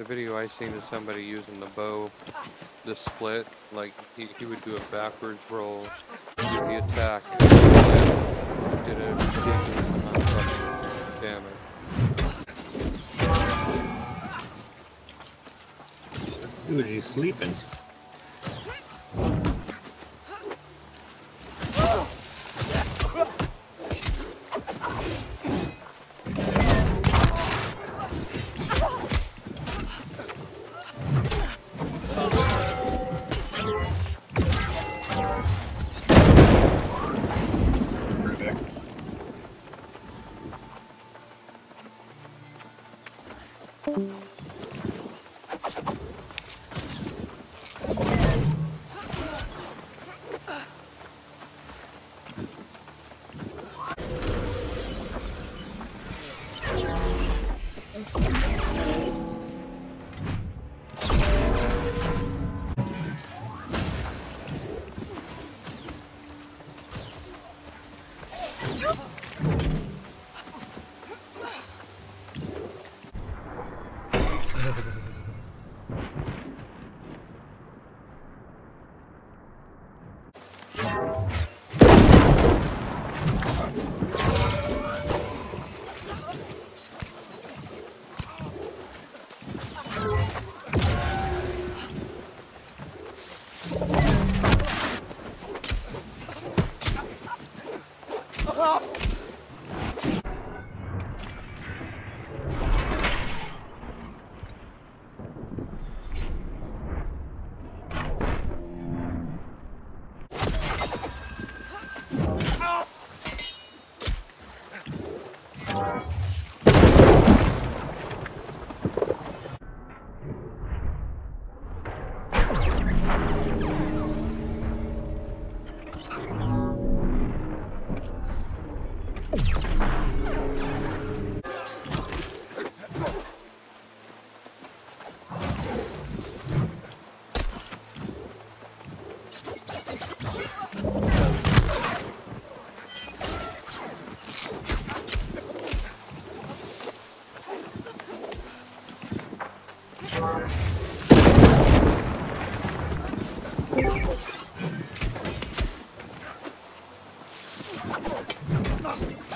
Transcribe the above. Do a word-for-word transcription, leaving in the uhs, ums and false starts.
the video I seen is somebody using the bow, the split, like he, he would do a backwards roll, do the attack, and then did a ridiculous amount of damage. Dude, he's sleeping. Nothing.